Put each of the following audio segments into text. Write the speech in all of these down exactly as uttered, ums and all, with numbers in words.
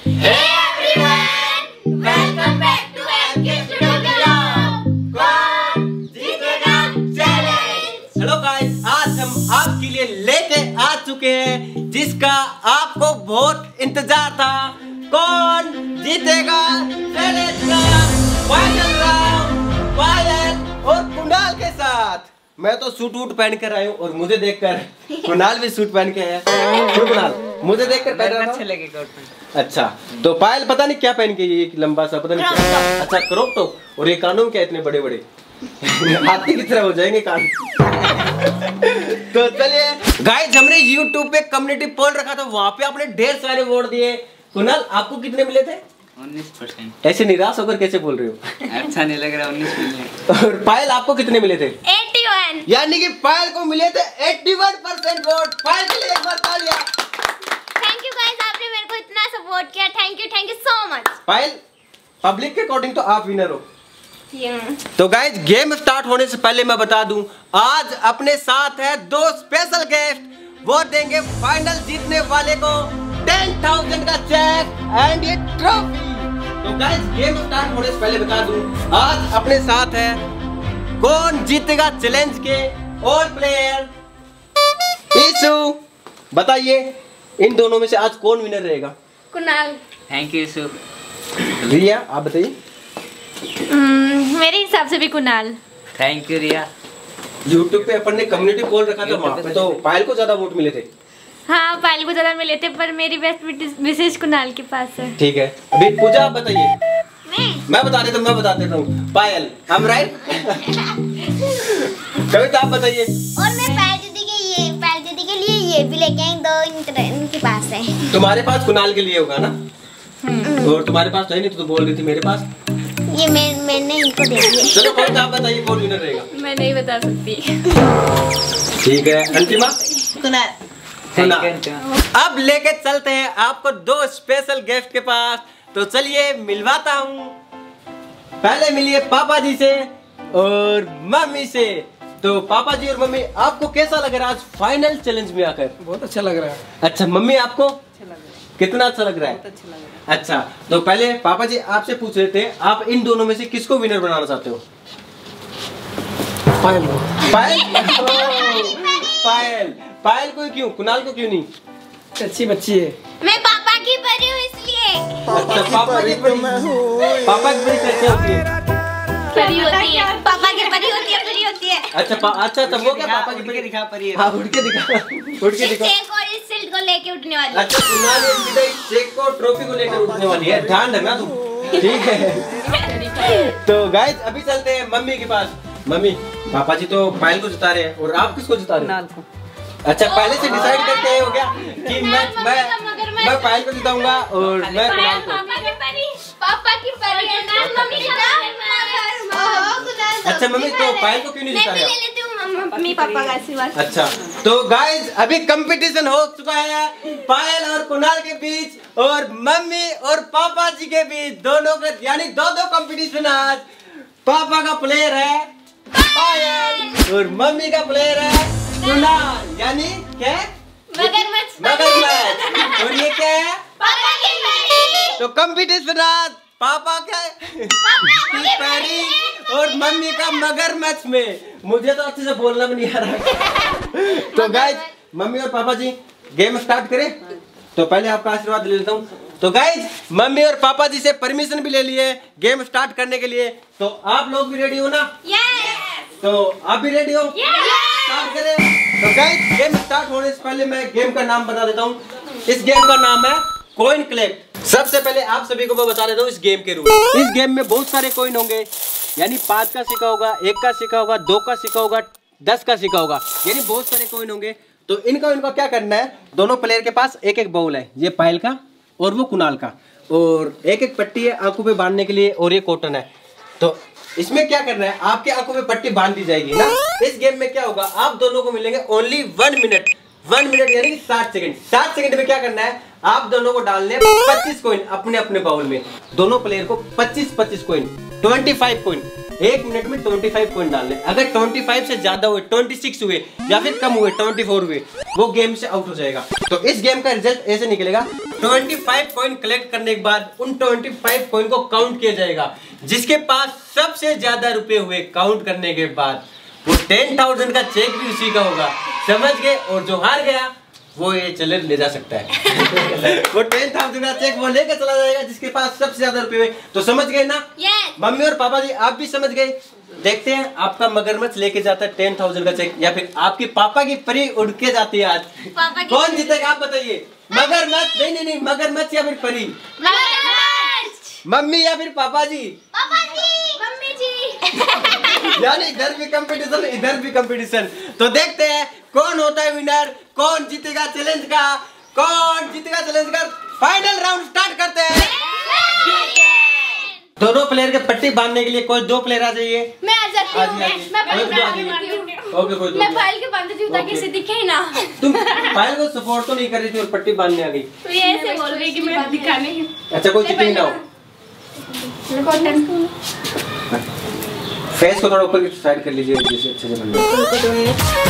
Hey everyone, welcome back to M K Studio. कौन जीतेगा challenge. Hello guys, आज हम आपके लिए लेके आ चुके हैं जिसका आपको बहुत इंतजार था। कौन जीतेगा चैलेंज का फाइनल राउंड पायल और कुणाल के साथ। मैं तो सूट वूट पहन कर आया हूँ और मुझे देखकर कुणाल भी सूट पहन के आया। कुणाल मुझे देखकर पहन रहा अच्छे लगे कोट में। अच्छा, तो पायल पता नहीं क्या पहन के, ये लंबा सा पता नहीं क्या। अच्छा, क्रॉप टॉप। और ये कानों क्या इतने बड़े बड़े हाथी की तरह हो जाएंगे कान। तो चलिए गाइस, हमने यूट्यूब पे कम्युनिटी पोल रखा था, वहाँ पे आपने ढेर सारे वोट दिए। कुणाल आपको कितने मिले थे? उन्नीस परसेंट। ऐसे निराश होकर कैसे बोल रहे हो? अच्छा नहीं लग रहा। उन्नीस मिले। और पायल आपको कितने मिले थे? इक्यासी। यानी कि पायल को मिले थे इक्यासी परसेंट वोट। पायल के लिए एक बार तालियां। थैंक यू गाइस, आपने मेरे को इतना सपोर्ट किया। Thank you thank you so much. Payal, public के अकॉर्डिंग तो आप विनर हो। तो गाइज, गेम स्टार्ट होने से पहले मैं बता दूं, आज अपने साथ है दो स्पेशल गेस्ट। वो देंगे फाइनल जीतने वाले को टेन थाउजेंड का चेक एंड ये ट्रॉफी। तो गाइज, गेम स्टार्ट होने से पहले बता दूं, आज अपने साथ है कौन जीतेगा चैलेंज के ऑल प्लेयर ईशु। बताइए इन दोनों में से आज कौन विनर रहेगा? कुणाल। थैंक यू सु। रिया आप बताइए। मेरे हिसाब से भी Kunal. Thank you Riya. YouTube पे अपन ने कम्युनिटी पोल रखा था, वहाँ पे तो पायल को ज्यादा वोट मिले थे। हाँ, पायल को ज्यादा मिले थे, पर मेरी बेस्ट विशेष कुणाल के पास है। ठीक है, अभी पूजा आप बताइए। मैं मैं बता देता हूँ मैं बता देता हूँ पायल, हम राइट। कविता आप बताइए। और मैं पायल दीदी के ये पायल दीदी के लिए ये भी लेके आई, दो इनके इनके पास है। तुम्हारे पास कुणाल के लिए होगा ना? और तुम्हारे पास तो है नहीं, तो, तो बोल रही थी मेरे पास। ये मैं मैंने इनको दे दिए। चलो कविता आप बताइए कौन विनर रहेगा? मैं नहीं बता सकती। ठीक है, अंतिमा। कुणाल। Thank you. अब लेके चलते हैं आपको दो स्पेशल गेस्ट के पास। तो चलिए मिलवाता हूँ। पहले मिलिए पापा जी से और मम्मी से। तो पापा जी और मम्मी, आपको कैसा लग रहा है आज फाइनल चैलेंज में आकर? बहुत अच्छा लग रहा है। अच्छा, मम्मी आपको अच्छा लग रहा है। कितना अच्छा लग रहा है? बहुत अच्छा लग रहा है। अच्छा, तो पहले पापा जी आपसे पूछ रहे थे, आप इन दोनों में से किसको विनर बनाना चाहते हो? पायल पायल। पायल पायल को क्यों, कुणाल को क्यों नहीं? अच्छी बच्ची है। मैं पापा की परी हूँ इसलिए। अच्छा, पापा की परी। पापा की परी कैसे होती है? परी होती है। पापा की परी होती है, परी होती है। अच्छा पा, अच्छा तब वो क्या पापा की उड़ परी के दिखा परी है। हाँ, उड़ के दिखा उड़ के इस दिखा। चेक और इस सिल्ट को लेके उठने वाली। अच्छा, कुणाल ये सीधा इस चेक को ट्रॉफी को लेकर उठने वाली है, ध्यान रखना तुम। ठीक है। तो गाइस, अभी चलते हैं मम्मी के पास। मम्मी, पापा जी तो पायल को जिता रहे हैं और आप किसको जिता रहे कुणाल हैं? को। अच्छा, पहले से डिसाइड करके आए हो क्या कि मैं मैं मैं पायल को जिताऊंगा और मैं कुणाल को? पापा की परी। पापा की परी है ना, मम्मी का कुणाल। अच्छा मम्मी, तो पायल को क्यों नहीं जिता मैं भी रहे ले आप? लेती हूँ मम्मी पापा का आशीर्वाद। अच्छा, तो गाइज अभी कंपटीशन हो चुका है पायल और कुणाल के बीच और मम्मी और पापा जी के बीच, दोनों के, यानी दो दो कंपटीशन आज। पापा का प्लेयर है पायल और मम्मी का प्लेयर है कुणाल, यानी क्या? मगरमच्छ। मगरमच्छ। और ये क्या है? पापा की परी। तो कंपटीशन आज पापा का की पैरी और मम्मी का मगरमच्छ में। मुझे तो अच्छे से बोलना भी नहीं आ रहा। तो गाइज, मम्मी और पापा जी गेम स्टार्ट करें? तो पहले आपका आशीर्वाद ले लेता हूँ। तो गाइज, मम्मी और पापा जी से परमिशन भी ले लिए गेम स्टार्ट करने के लिए। तो आप लोग भी रेडी हो ना? यस। तो आप भी रेडी हो? स्टार्ट करें। तो गाइज, गेम स्टार्ट होने से पहले मैं गेम का नाम बता देता हूँ। इस गेम का नाम है कॉइन कलेक्ट। सबसे पहले आप सभी को मैं बता देता हूँ इस गेम के रूल। इस गेम में बहुत सारे कॉइन होंगे, यानी पांच का सिक्का होगा, एक का सिक्का होगा, दो का सिक्का होगा, दस का सिक्का होगा, यानी बहुत सारे कॉइन होंगे। तो इन कॉइन को क्या करना है, दोनों प्लेयर के पास एक एक बाउल है, ये पायल का और वो कुणाल का, और एक एक पट्टी है आंखों पे बांधने के लिए और ये कॉटन है। तो इसमें क्या करना है, आपके आंखों पे पट्टी बांध दी जाएगी ना। इस गेम में क्या होगा, आप दोनों को मिलेंगे only one minute one minute यानी कि साठ सेकंड। साठ सेकंड में क्या करना है, आप दोनों को डालने पच्चीस कॉइन अपने अपने बाउल में। दोनों प्लेयर को पच्चीस पच्चीस कॉइन, पच्चीस कॉइन एक मिनट में पच्चीस कॉइन डालने। अगर पच्चीस से ज्यादा हुए, छब्बीस हुए या फिर कम हुए, चौबीस हुए, वो गेम से आउट हो जाएगा। तो इस गेम का रिजल्ट ऐसे निकलेगा, पच्चीस कॉइन कलेक्ट करने के बाद उन पच्चीस कॉइन को काउंट किया जाएगा। जिसके पास सबसे ज्यादा रुपए हुए काउंट करने के बाद वो टेन थाउजेंड का चेक भी उसी का होगा, समझ गए। और जो हार गया वो ये चले ले जा सकता है। वो टेन थाउजेंड का चेक वो लेकर चला जाएगा जिसके पास सबसे ज्यादा रुपए हुए। तो समझ गए ना? yes. मम्मी और पापा जी आप भी समझ गए। देखते हैं आपका मगरमच्छ लेके जाता है टेन थाउजेंड का चेक या फिर आपके पापा की परी उड़ के जाती है आज। पापा की कौन जीतेगा आप बताइए? मगरमच्छ? नहीं नहीं नहीं, मगरमच्छ या फिर परी? मगरमच्छ। मम्मी या फिर पापा जी? पापा जी। मम्मी जी। यानी इधर भी कंपटीशन इधर भी कंपटीशन। तो देखते हैं कौन होता है विनर, कौन जीतेगा चैलेंज का, कौन जीतेगा चैलेंज का। फाइनल राउंड स्टार्ट करते हैं। दोनों प्लेयर के पट्टी बांधने के लिए कोई दो प्लेयर आ जाइए। मैं आ जाती हूँ। मैं ओके कोई दो। मैं फाइल के बांधती हूँ ताकि इसे दिखे ना। तुम फाइल को सपोर्ट तो नहीं कर रही थी और पट्टी बांधने आ गई। तो ये ऐसे बोल रही कि मैं दिखाने ही। अच्छा कोई जीते ना हो। फेस को थोड़ा ऊपर की साइड कर लीजिए जैसे अच्छे से बन जाए।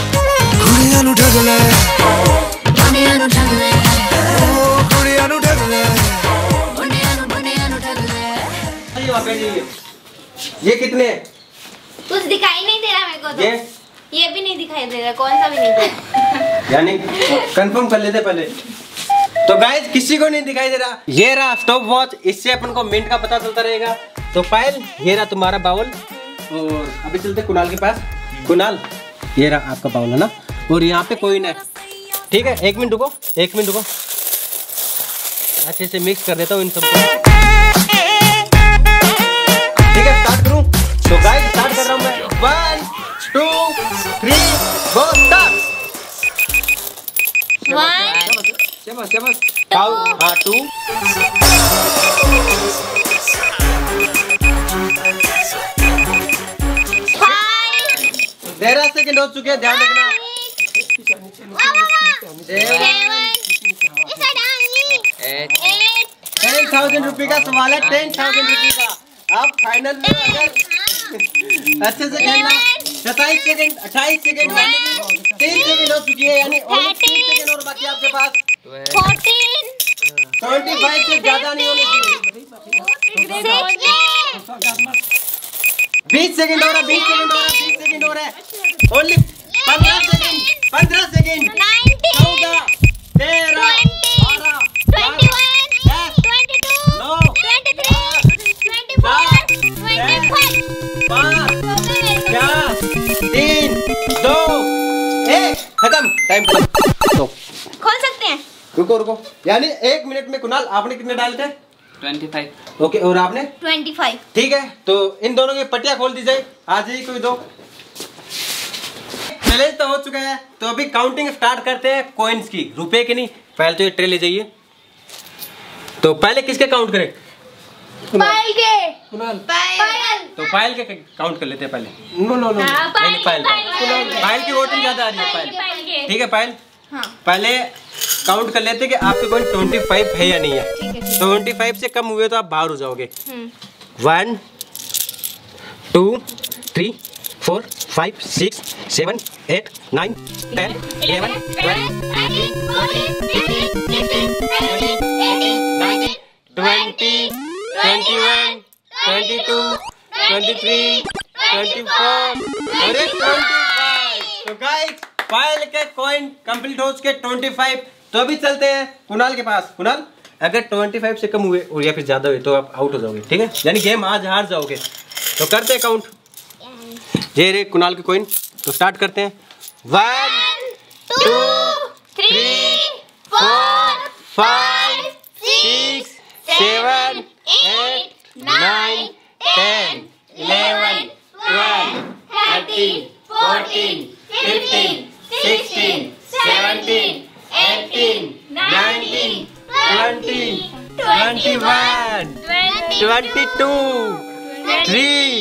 ये कितने? कुछ दिखाई नहीं दे रहा मेरे को तो। ये ये भी नहीं दिखाई दे रहा, कौन सा भी नहीं दे रहा। यानी कंफर्म कर लेते पहले। तो गाइस किसी को नहीं दिखाई दे रहा। ये रहा स्टॉप वॉच, इससे अपन को मिनट का पता चलता रहेगा। तो पायल ये रहा तुम्हारा बाउल और अभी चलते कुणाल के पास। कुणाल ये रहा आपका बाउल है ना, और यहाँ पे कोई नहीं। ठीक है एक मिनट रुको, एक मिनट रुको, अच्छे से मिक्स कर देता हूँ इन सबको। ठीक है स्टार्ट करूँ? तो गाइस स्टार्ट कर रहा हूँ मैं। One two three go start. One चमच चमच हाँ टू तेरह सेकंड हो चुके हैं, ध्यान रखना। टेन थाउजेंड रुपये का सवाल है, टेन थाउजेंड रुपये का। आप फाइनल में अगर अच्छे से खेलना। सत्ताईस सेकंड, अट्ठाईस सेकंड, तीन सेकंड हो चुकी है, यानी और तीन सेकंड और बाकी आपके पास। फोर्टीन ट्वेंटी फाइव से ज्यादा नहीं होने चाहिए। बीस सेकंड हो रहा है, बीस सेकंड हो रहा है, बीस सेकंड हो रहा है। ओनली पंद्रह सेकंड, पंद्रह सेकंड, चौदह, तेरह, बारह, ट्वेंटी वन, ट्वेंटी टू, नौ, twenty three, twenty four, twenty five, पाँच, चार, तीन, दो, एक, खत्म। टाइम खत्म। तो खोल सकते हैं। रुको रुको, यानी एक मिनट में कुणाल आपने कितने डाले थे? पच्चीस। ओके और आपने? Twenty five. ठीक है तो इन दोनों की पट्टियां खोल दी जाए। आ जाइए कोई दो। चैलेंज तो हो चुका है, तो अभी काउंटिंग स्टार्ट करते हैं कॉइन्स की, रुपए की नहीं। पहले तो ये ट्रे ले जाइए। तो पहले किसके काउंट करें? पायल के। कुणाल पायल। तो पायल के काउंट कर लेते हैं पहले। नो नो नो हाँ, नहीं, नहीं, पायल पायल का। पायल की वोटिंग ज्यादा आ रही है। पायल पायल के। ठीक है पायल, हाँ। पहले काउंट कर लेते हैं कि आपके कॉइन ट्वेंटी फाइव है या नहीं है। ट्वेंटी फाइव से कम हुए तो आप बाहर हो जाओगे। One two three four five six seven eight nine ten eleven twelve twenty twenty one twenty two twenty three twenty four अरे ट्वेंटी फाइव। तो गाइस पायल के कॉइन कंप्लीट हो चुके ट्वेंटी फाइव। तो अभी चलते हैं कुणाल के पास। कुणाल अगर पच्चीस से कम हुए और या फिर ज्यादा हुए तो आप आउट हो जाओगे। ठीक है, यानी गेम आज हार जाओगे। तो करते हैं काउंट। ये रे कुणाल के कॉइन। तो स्टार्ट करते हैं। One two three four five six seven eight nine ten eleven twelve thirteen fourteen fifteen sixteen seventeen eighteen nineteen twenty twenty one twenty two three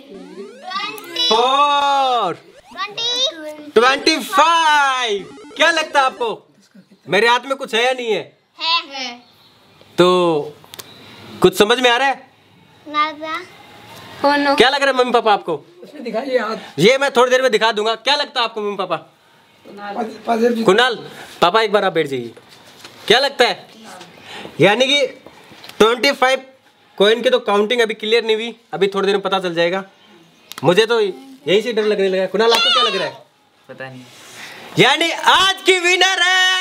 four twenty five. क्या लगता है आपको मेरे हाथ में कुछ है या नहीं है? है। तो कुछ समझ में आ रहा है? Oh, no. क्या लग रहा है मम्मी पापा आपको? इसमें दिखाइए हाथ। ये मैं थोड़ी देर में दिखा दूंगा। क्या लगता है आपको मम्मी पापा? पजेब जी कुणाल पापा एक बार आप बैठ जाइए। क्या लगता है? यानी कि पच्चीस कॉइन की तो काउंटिंग अभी क्लियर नहीं हुई, अभी थोड़ी देर में पता चल जाएगा। मुझे तो यही से डर लगने लगा। कुणाल आपको क्या लग रहा है? पता नहीं। यानी आज की विनर है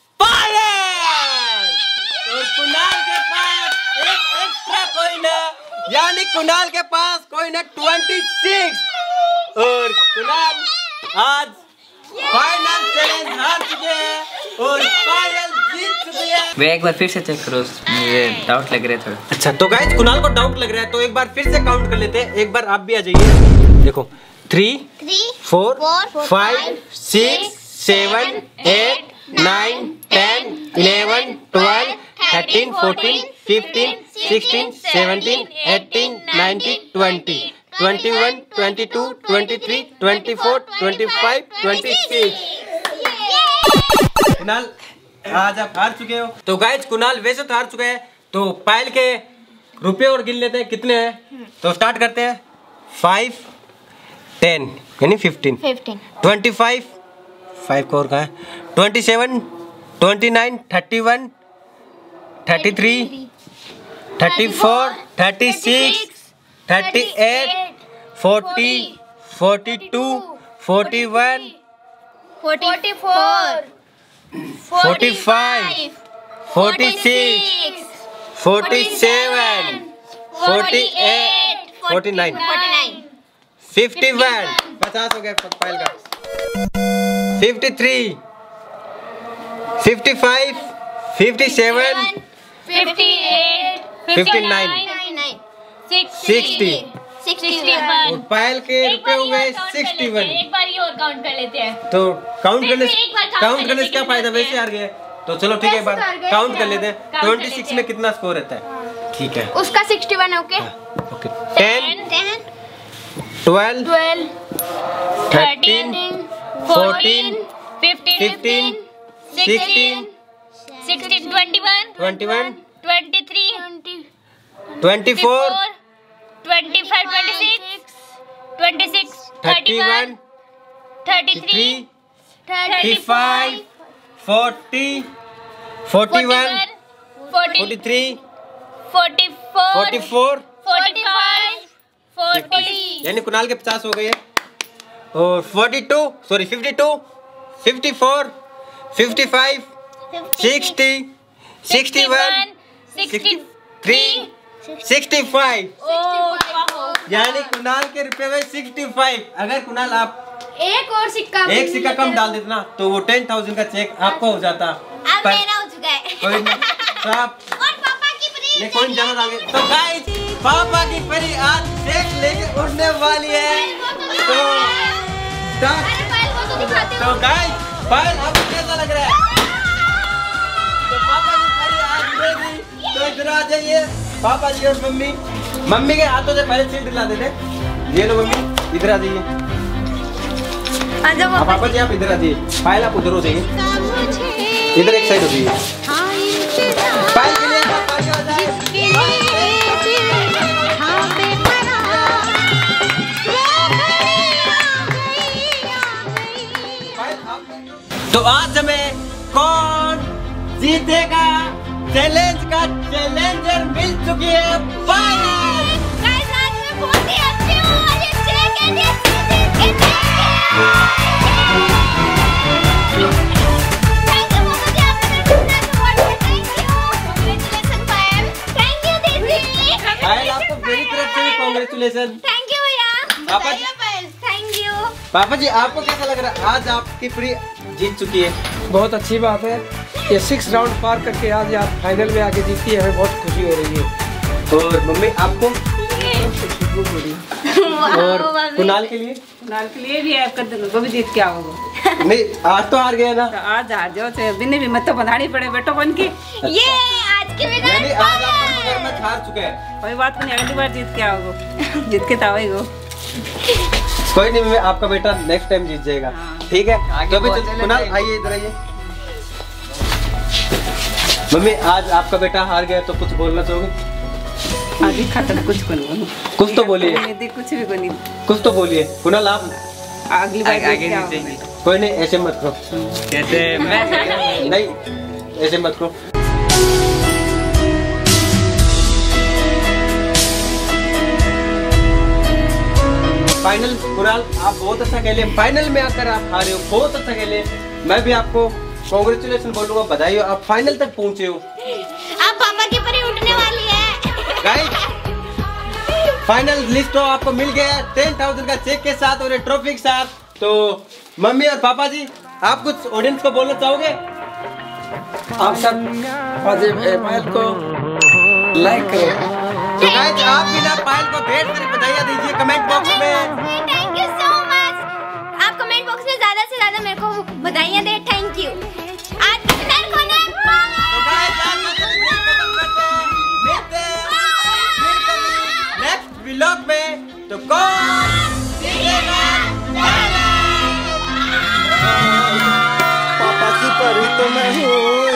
पायल, और कुणाल के पास एक एक्स्ट्रा कॉइन है, यानी कुणाल के पास कॉइन है छब्बीस, और कुणाल आज फाइनल चैलेंज हार चुके हैं और पायल जीत चुकी है। वे एक बार फिर से चेक करो, मुझे डाउट लग रहे थे। अच्छा तो गाइस कुणाल को डाउट लग रहा है, तो एक बार फिर से काउंट कर लेते हैं। एक बार आप भी आ जाइए। देखो three four five six seven eight nine ten eleven twelve thirteen fourteen fifteen sixteen seventeen eighteen nineteen twenty twenty one twenty two twenty three twenty four twenty five twenty six. Kunal आज आप हार चुके हो। तो गाइस कुणाल वैसे तो हार चुके हैं, तो पायल के रुपए और गिन लेते हैं कितने हैं। तो स्टार्ट करते हैं। फाइव टेन यानी fifteen fifteen twenty five five को और कहा है twenty seven twenty nine thirty one thirty three thirty four thirty six thirty eight forty forty two forty one forty four forty five forty six forty seven forty eight forty nine fifty one पचास हो गया पायल का। Fifty three fifty five fifty seven fifty eight fifty nine sixty और पायल के रुपए हो गए sixty one. एक बार ये और काउंट कर लेते हैं। तो काउंट करने फिर एक बार count काउंट कर करने से लेते क्या हैं, फायदा, कितने वैसे हार गए। तो चलो ठीक है एक बार वैसे तो हार गए, काउंट कर लेते हैं। count कर ट्वेंटी लेते सिक्स हैं। में कितना स्कोर रहता है? ठीक है उसका sixty one okay okay. Ten ten twelve twelve thirteen fourteen fifteen fifteen sixteen sixteen twenty one twenty one twenty three twenty four twenty five twenty six twenty six thirty one thirty three three thirty five forty forty one forty three forty four forty four forty five forty यानी कुणाल के पचास हो गए हैं। और forty two sorry fifty two fifty four fifty five sixty sixty one sixty three sixty five यानी कुणाल के रुपए में सिक्सटी फाइव। अगर कुणाल आप एक और सिक्का एक सिक्का कम डाल देते ना तो वो टेन थाउजेंड का चेक आपको हो जाता। अब पर मेरा हो चुका है कोई नहीं, तो आप और पापा की परी ये कोई ज्यादा डाल गए। तो गाइस पापा की परी आज चेक लेके उड़ने वाली है। तो start। अरे फाइल को तो दिखाते तो गाइस फाइल आपको कैसा लग रहा है? तो पापा की परी आज उड़ेगी। तो इधर आ जाइए पापा जी और मम्मी। मम्मी के हाथों से पहले सीट दिला देते। ये लो मम्मी इधर आ जाइए। आप पापा जी आप इधर आ जाइए। फाइल आप उधर हो जाइए, इधर एक साइड हो जाइए। फाइल के लिए आप आगे आ जाइए। तो आज हमें कौन जीतेगा चैलेंज का चैलेंजर मिल चुकी है पायल। गाइस आज मैं बहुत ही अच्छी हूं और ये चेक है ये थैंक यू मम्मी जी आपने मेरे को इतना सपोर्ट किया। Thank you congratulation Payal. Thank you दीदी। पायल आपको मेरी तरफ से भी कांग्रेचुलेशन। थैंक यू भैया। पापा जी पायल थैंक यू। पापा जी आपको कैसा लग रहा है? आज आपकी फ्री जीत चुकी है। बहुत अच्छी बात है। ये सिक्स राउंड पार करके आज आप फाइनल में आके जीती है, हमें बहुत खुशी हो रही है। और मम्मी आपको और कुणाल के लिए कुणाल के लिए भी आपका दोनों को भी जीत के आओगे। नहीं आज तो हार गया ना। तो आज हार जाओ चाहे बिन्ने भी मत तो बनानी पड़े बेटो बन के। ये आज के विनर यानी आज आप मगरमच्छ हार चुके हैं। कोई बात नहीं, अगली बार जीत के आओगे। जीत के तो आओगे। कोई नहीं मम्मी आपका बेटा नेक्स्ट टाइम जीत जाएगा। ठीक है तो अभी चल- कुणाल आइए इधर आइए। मम्मी आज आपका बेटा हार गया तो कुछ बोलना चाहोगे? आज ही खाता तो कुछ को नहीं कुछ तो बोलिए, बोलूं। कुछ भी को नहीं। कुछ तो बोलिए। कुणाल आप अगली बार आगे जीत के नहीं आओगे। चाहिए। कोई नहीं ऐसे मत करो। कैसे मैं नहीं ऐसे मत करो। फाइनल कुणाल आप बहुत अच्छा खेले, फाइनल में आकर आप हारे हो, बहुत अच्छा खेले। मैं भी आपको कांग्रेचुलेशन बोलूंगा, बधाई हो, आप फाइनल तक पहुंचे हो। अब पापा की परी उठने वाली है। गाइस फाइनल लिस्ट तो आपको मिल गया है टेन थाउजेंड का चेक के साथ और ट्रॉफी के साथ। तो मम्मी और पापा जी आप कुछ ऑडियंस को बोलना चाहोगे? आप सब पायल को लाइक करो। तो गाइस आप भी ना पायल को ढेर सारी बधाइयां दीजिए कमेंट बॉक्स में। Thank you so much. आप कमेंट बॉक्स में ज्यादा से ज्यादा मेरे को बधाइयां दे। Thank you. आज विनर कौन है? तो गाइस आज मैं सबसे खत्म करते हैं, मिलते हैं फिर कभी नेक्स्ट व्लॉग में। तो कौन जीतेगा? पापा की परी तो मैं हूँ।